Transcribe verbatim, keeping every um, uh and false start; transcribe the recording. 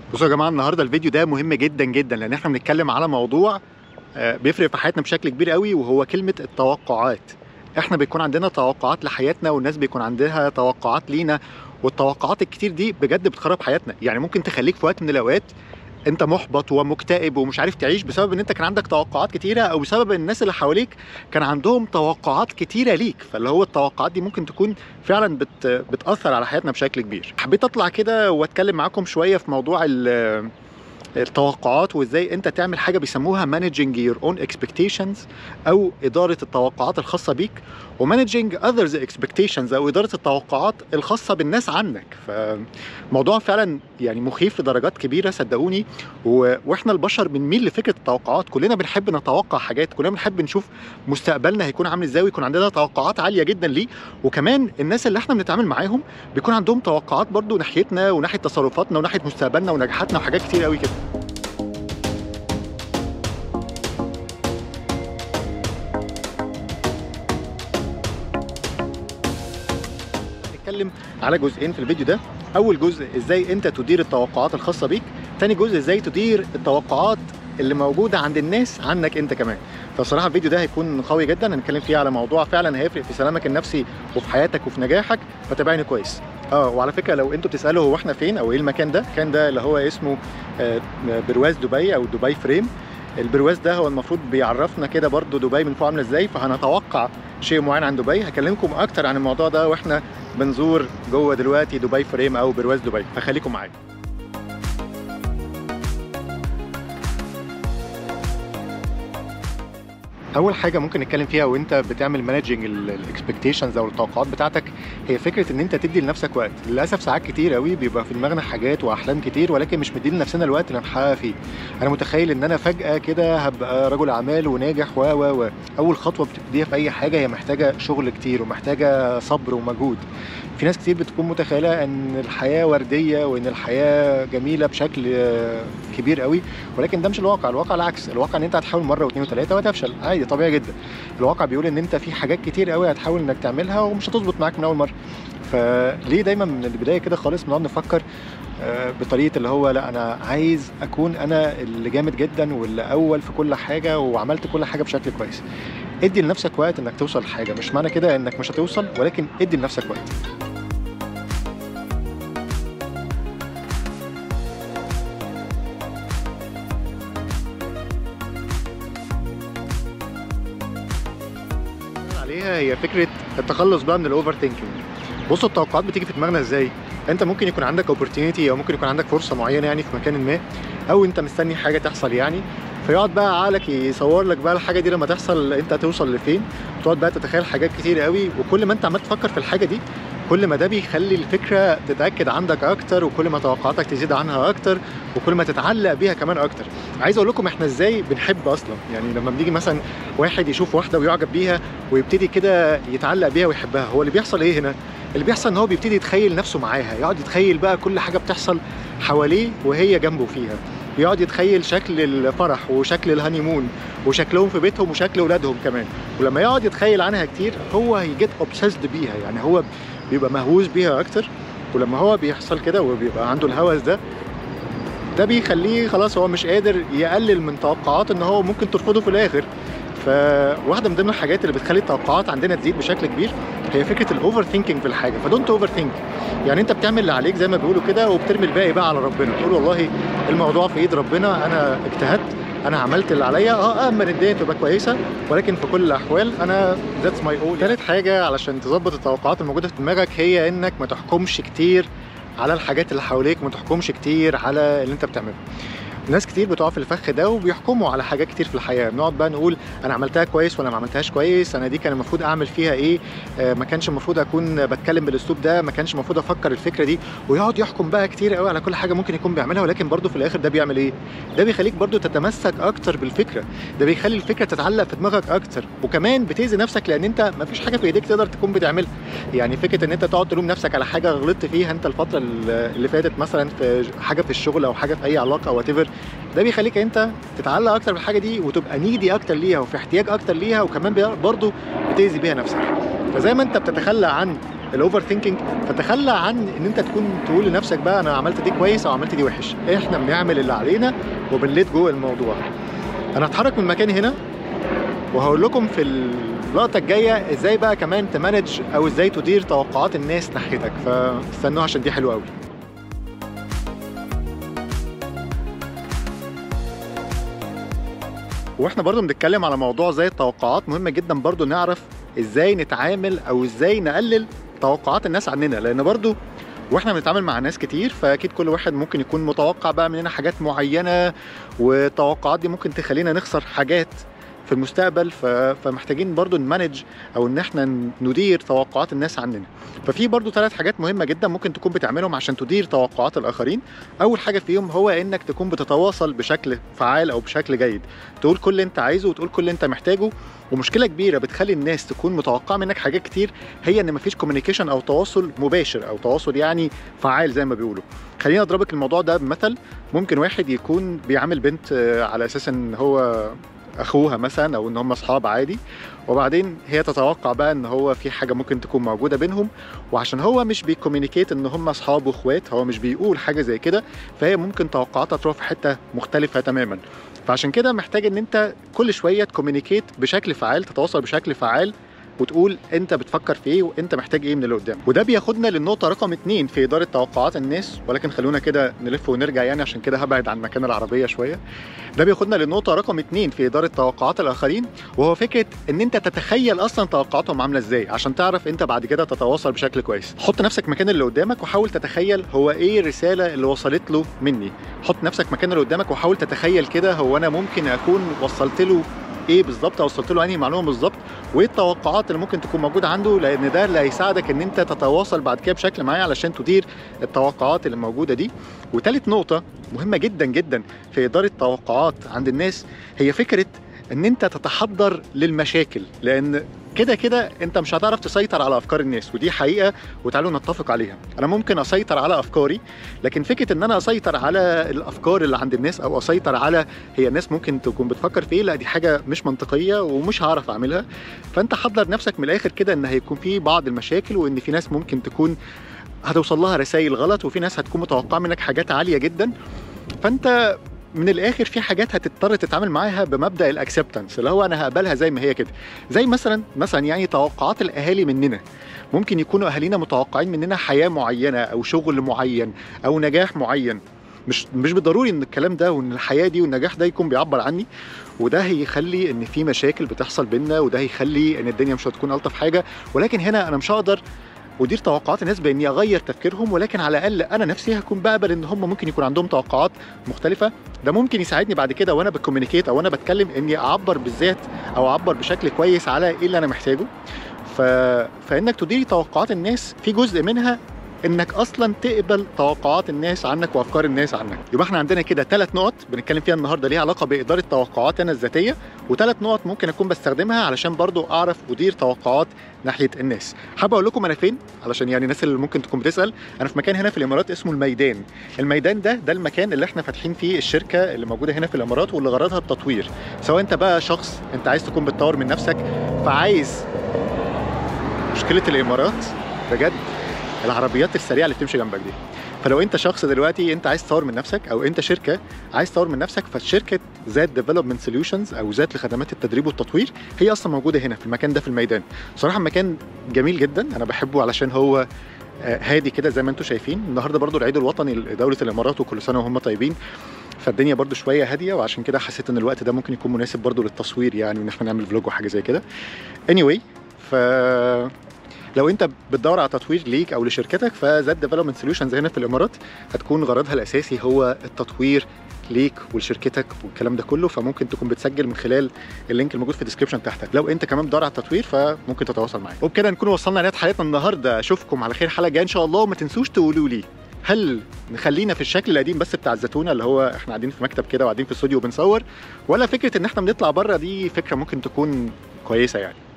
بصوا يا جماعه، النهارده الفيديو ده مهم جدا جدا لان احنا بنتكلم على موضوع بيفرق في حياتنا بشكل كبير قوي، وهو كلمه التوقعات. احنا بيكون عندنا توقعات لحياتنا، والناس بيكون عندها توقعات لينا، والتوقعات الكتير دي بجد بتخرب حياتنا. يعني ممكن تخليك في وقت من الاوقات انت محبط ومكتئب ومش عارف تعيش بسبب ان انت كان عندك توقعات كتيره، او بسبب ان الناس اللي حواليك كان عندهم توقعات كتيره ليك. فاللي هو التوقعات دي ممكن تكون فعلا بت بتاثر على حياتنا بشكل كبير. حبيت اطلع كده واتكلم معاكم شويه في موضوع التوقعات، وازاي انت تعمل حاجه بيسموها managing your own expectations، او اداره التوقعات الخاصه بيك، وmanaging others expectations، او اداره التوقعات الخاصه بالناس عنك. فموضوع فعلا يعني مخيف لدرجات كبيره صدقوني. و... واحنا البشر بنميل لفكره التوقعات، كلنا بنحب نتوقع حاجات، كلنا بنحب نشوف مستقبلنا هيكون عامل ازاي، ويكون عندنا توقعات عاليه جدا ليه. وكمان الناس اللي احنا بنتعامل معاهم بيكون عندهم توقعات برضو ناحيتنا وناحيه تصرفاتنا وناحيه مستقبلنا ونجاحاتنا وحاجات كتير قوي كده. هنتكلم على جزئين في الفيديو ده. اول جزء ازاي انت تدير التوقعات الخاصه بيك، تاني جزء ازاي تدير التوقعات اللي موجوده عند الناس عنك انت كمان. فصراحه الفيديو ده هيكون قوي جدا، هنتكلم فيه على موضوع فعلا هيفرق في سلامك النفسي وفي حياتك وفي نجاحك، فتابعني كويس. اه وعلى فكره لو انتوا بتسالوا هو احنا فين او ايه المكان ده، المكان ده اللي هو اسمه آه برواز دبي او دبي فريم. البرواز ده هو المفروض بيعرفنا كده برضو دبي من فوق عامله ازاي، فهنتوقع شيء معين عن دبي. هكلمكم اكتر عن الموضوع ده واحنا بنزور جوه دلوقتي دبي فريم او برواز دبي، فخليكم معايا. اول حاجه ممكن نتكلم فيها وانت بتعمل مانجنج الاكسبكتيشنز او التوقعات بتاعتك، هي فكره ان انت تدي لنفسك وقت. للاسف ساعات كتير قوي بيبقى في دماغنا حاجات واحلام كتير، ولكن مش مدين لنفسنا الوقت اللي نحقق فيه. انا متخيل ان انا فجاه كده هبقى رجل اعمال وناجح و و و اول خطوه بتبتديها في اي حاجه هي محتاجه شغل كتير ومحتاجه صبر ومجهود. في ناس كتير بتكون متخيله ان الحياه ورديه وان الحياه جميله بشكل كبير قوي، ولكن ده مش الواقع. الواقع العكس، الواقع ان انت هتحاول مره واثنين وثلاثه وهتفشل عادي، طبيعي جدا. الواقع بيقول ان انت في حاجات كتير قوي هتحاول انك تعملها ومش هتظبط معاك من اول مره. فليه دايما من البدايه كده خالص بنقعد نفكر بطريقه اللي هو لا انا عايز اكون انا اللي جامد جدا واللي اول في كل حاجه وعملت كل حاجه بشكل كويس. ادي لنفسك وقت انك توصل لحاجه، مش معنى كده انك مش هتوصل، ولكن ادي لنفسك وقت. هي فكره التخلص بقى من الاوفر ثينكينج. بصوا التوقعات بتيجي في دماغنا ازاي؟ انت ممكن يكون عندك اوبورتيونيتي او ممكن يكون عندك فرصه معينه يعني في مكان ما، او انت مستني حاجه تحصل يعني، فيقعد بقى عقلك يصور لك بقى الحاجه دي لما تحصل انت هتوصل لفين، وتقعد بقى تتخيل حاجات كتير قوي. وكل ما انت عمال تفكر في الحاجه دي كل ما ده بيخلي الفكره تتاكد عندك اكتر، وكل ما توقعاتك تزيد عنها اكتر، وكل ما تتعلق بيها كمان اكتر. عايز اقول لكم احنا ازاي بنحب اصلا. يعني لما بنيجي مثلا واحد يشوف واحده ويعجب بيها ويبتدي كده يتعلق بيها ويحبها، هو اللي بيحصل ايه هنا؟ اللي بيحصل ان هو بيبتدي يتخيل نفسه معاها، يقعد يتخيل بقى كل حاجه بتحصل حواليه وهي جنبه فيها، يقعد يتخيل شكل الفرح وشكل الهانيمون وشكلهم في بيتهم وشكل اولادهم كمان. ولما يقعد يتخيل عنها كتير هو هيجيت اوبسيسد بيها، يعني هو بيبقى مهووس بيها اكتر. ولما هو بيحصل كده وبيبقى عنده الهوس ده، ده بيخليه خلاص هو مش قادر يقلل من توقعات ان هو ممكن ترفضه في الاخر. فواحده من ضمن الحاجات اللي بتخلي التوقعات عندنا تزيد بشكل كبير هي فكره الاوفر ثينكينج في الحاجه. فدونت اوفر ثينك، يعني انت بتعمل اللي عليك زي ما بيقولوا كده، وبترمي الباقي بقى على ربنا، تقول والله الموضوع في ايد ربنا، انا اجتهدت، انا عملت اللي عليا. اه اما الدنيا تبقى كويسه، ولكن في كل الاحوال انا ذاتس ماي اول. ثالث حاجه علشان تظبط التوقعات الموجوده في دماغك هي انك ما تحكمش كتير على الحاجات اللي حواليك، ما تحكمش كتير على اللي انت بتعمله. ناس كتير بتقع في الفخ ده وبيحكموا على حاجات كتير في الحياه. بنقعد بقى نقول انا عملتها كويس ولا ما عملتهاش كويس، انا دي كان المفروض اعمل فيها ايه، آه ما كانش المفروض اكون بتكلم بالاسلوب ده، ما كانش المفروض افكر الفكره دي، ويقعد يحكم بقى كتير قوي على كل حاجه ممكن يكون بيعملها. ولكن برده في الاخر ده بيعمل ايه؟ ده بيخليك برده تتمسك اكتر بالفكره، ده بيخلي الفكره تتعلق في دماغك اكتر، وكمان بتاذي نفسك لان انت ما فيش حاجه في ايديك تقدر تكون بتعملها. يعني فكره ان انت تقعد تلوم نفسك على حاجه غلطت فيها انت الفتره اللي فاتت، مثلا في حاجه في الشغل او حاجه في اي علاقه او وات ايفر، ده بيخليك انت تتعلق اكتر بالحاجه دي وتبقى نيدي اكتر ليها وفي احتياج اكتر ليها، وكمان برضه بتاذي بيها نفسك. فزي ما انت بتتخلى عن الاوفر ثينكينج، فتخلى عن ان انت تكون تقول لنفسك بقى انا عملت دي كويس او عملت دي وحش. احنا بنعمل اللي علينا وبنليت جوه الموضوع. انا هتحرك من مكاني هنا وهقول لكم في اللقطه الجايه ازاي بقى كمان تمانج او ازاي تدير توقعات الناس ناحيتك، فاستنوها عشان دي حلوه قوي. واحنا برضو بنتكلم على موضوع زي التوقعات، مهم جدا برضو نعرف ازاي نتعامل او ازاي نقلل توقعات الناس عننا، لان برضو واحنا بنتعامل مع ناس كتير فاكيد كل واحد ممكن يكون متوقع بقى مننا حاجات معينه، والتوقعات دي ممكن تخلينا نخسر حاجات في المستقبل. فمحتاجين برضو نمانج او ان احنا ندير توقعات الناس عننا. ففي برضو ثلاث حاجات مهمه جدا ممكن تكون بتعملهم عشان تدير توقعات الاخرين. اول حاجه فيهم هو انك تكون بتتواصل بشكل فعال او بشكل جيد، تقول كل اللي انت عايزه وتقول كل اللي انت محتاجه. ومشكله كبيره بتخلي الناس تكون متوقعه منك حاجات كتير هي ان مفيش كوميونيكيشن او تواصل مباشر او تواصل يعني فعال زي ما بيقولوا. خليني اضربك الموضوع ده بمثل. ممكن واحد يكون بيعامل بنت على اساس ان هو اخوها مثلا او ان هم اصحاب عادي، وبعدين هي تتوقع بقى ان هو في حاجه ممكن تكون موجوده بينهم، وعشان هو مش بيكومينيكيت ان هم اصحاب واخوات، هو مش بيقول حاجه زي كده، فهي ممكن توقعاتها تروح في حته مختلفه تماما. فعشان كده محتاج ان انت كل شويه تكومينيكيت بشكل فعال، تتواصل بشكل فعال وتقول انت بتفكر في ايه وانت محتاج ايه من اللي قدام. وده بياخدنا للنقطه رقم اتنين في اداره توقعات الناس، ولكن خلونا كده نلف ونرجع يعني عشان كده هبعد عن مكان العربيه شويه. ده بياخدنا للنقطه رقم اتنين في اداره توقعات الاخرين، وهو فكره ان انت تتخيل اصلا توقعاتهم عامله ازاي عشان تعرف انت بعد كده تتواصل بشكل كويس. حط نفسك مكان اللي قدامك وحاول تتخيل هو ايه الرساله اللي وصلت له مني. حط نفسك مكان اللي قدامك وحاول تتخيل كده هو انا ممكن اكون وصلت له ايه بالظبط، او وصلت له انهي معلومه بالظبط، وايه التوقعات اللي ممكن تكون موجوده عنده، لان ده اللي هيساعدك ان انت تتواصل بعد كده بشكل معين علشان تدير التوقعات اللي موجوده دي. وثالث نقطه مهمه جدا جدا في اداره التوقعات عند الناس هي فكره ان انت تتحضر للمشاكل، لان كده كده انت مش هتعرف تسيطر على افكار الناس، ودي حقيقه وتعالوا نتفق عليها. انا ممكن اسيطر على افكاري، لكن فكره ان انا اسيطر على الافكار اللي عند الناس او اسيطر على هي الناس ممكن تكون بتفكر في ايه، لا دي حاجه مش منطقيه ومش هعرف اعملها. فانت حضر نفسك من الاخر كده ان هيكون في بعض المشاكل، وان في ناس ممكن تكون هتوصل لها رسائل غلط، وفي ناس هتكون متوقعه منك حاجات عاليه جدا. فانت من الاخر في حاجات هتضطر تتعامل معاها بمبدا الاكسبتنس، اللي هو انا هقبلها زي ما هي كده. زي مثلا مثلا يعني توقعات الاهالي مننا، ممكن يكونوا اهالينا متوقعين مننا حياه معينه او شغل معين او نجاح معين. مش مش بالضروري ان الكلام ده وان الحياه دي والنجاح ده يكون بيعبر عني، وده هيخلي ان في مشاكل بتحصل بينا، وده هيخلي ان الدنيا مش هتكون الطف حاجه. ولكن هنا انا مش هقدر ودير توقعات الناس باني اغير تفكيرهم، ولكن على الاقل انا نفسي هكون بقبل ان هم ممكن يكون عندهم توقعات مختلفه. ده ممكن يساعدني بعد كده وانا بكومينيكيت او وانا بتكلم اني اعبر بالذات او اعبر بشكل كويس على ايه اللي انا محتاجه. ف... فانك تديري توقعات الناس في جزء منها انك اصلا تقبل توقعات الناس عنك وافكار الناس عنك. يبقى احنا عندنا كده ثلاث نقط بنتكلم فيها النهارده ليها علاقه باداره توقعات انا الذاتيه، وثلاث نقط ممكن اكون بستخدمها علشان برضو اعرف ادير توقعات ناحيه الناس. حابب اقول لكم انا فين علشان يعني الناس اللي ممكن تكون بتسال. انا في مكان هنا في الامارات اسمه الميدان. الميدان ده ده المكان اللي احنا فاتحين فيه الشركه اللي موجوده هنا في الامارات، واللي غرضها التطوير. سواء انت بقى شخص انت عايز تكون بتطور من نفسك، فعايز مشكله الامارات بجد العربيات السريعه اللي بتمشي جنبك دي. فلو انت شخص دلوقتي انت عايز تطور من نفسك، او انت شركه عايز تطور من نفسك، فالشركه ذات ديفلوبمنت سوليوشنز او ذات لخدمات التدريب والتطوير هي اصلا موجوده هنا في المكان ده في الميدان. صراحه مكان جميل جدا، انا بحبه علشان هو هادي كده زي ما انتم شايفين. النهارده برضو العيد الوطني لدوله الامارات، وكل سنه وهم طيبين، فالدنيا برضو شويه هاديه، وعشان كده حسيت ان الوقت ده ممكن يكون مناسب برضو للتصوير يعني، وان احنا نعمل فلوج وحاجه زي كده. anyway ف لو انت بتدور على تطوير ليك او لشركتك، فذات ديفلوبمنت سوليوشنز هنا في الامارات هتكون غرضها الاساسي هو التطوير ليك ولشركتك والكلام ده كله. فممكن تكون بتسجل من خلال اللينك الموجود في الديسكربشن تحتك. لو انت كمان بتدور على التطوير فممكن تتواصل معايا. وبكده نكون وصلنا لنهايه حلقتنا النهارده. اشوفكم على خير حلقه جايه ان شاء الله. وما تنسوش تقولوا لي هل نخلينا في الشكل القديم بس بتاع الزتونه، اللي هو احنا قاعدين في مكتب كده وقاعدين في استوديو وبنصور، ولا فكره ان احنا بنطلع بره دي فكره ممكن تكون كويسه يعني.